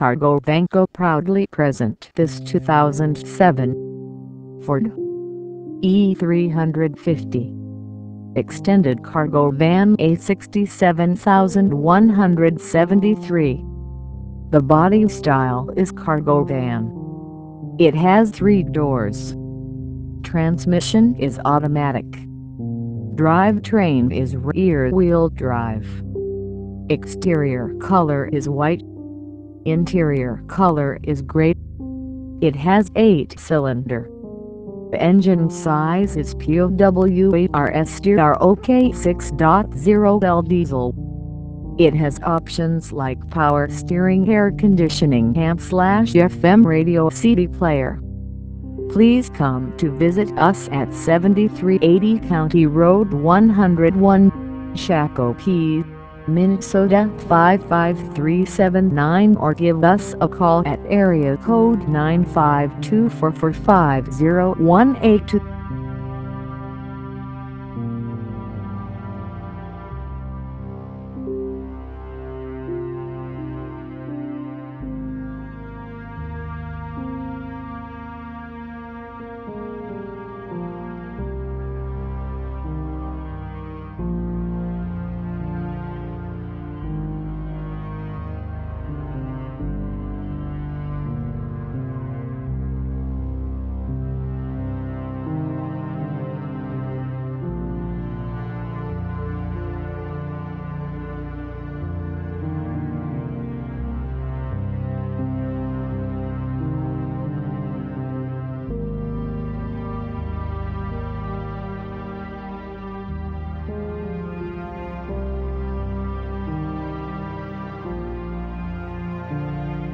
Cargo Vanco proudly present this 2007 Ford E-350 Extended Cargo Van A67173. The body style is cargo van. It has 3 doors. Transmission is automatic. Drivetrain is rear-wheel drive. Exterior color is white. Interior color is gray. It has 8-cylinder. Engine size is POWERS ROK 6.0L diesel. It has options like power steering, air conditioning, AM/FM radio, CD player. Please come to visit us at 7380 County Road 101, Shakopee, Minnesota 55379, or give us a call at area code 952-445-0182.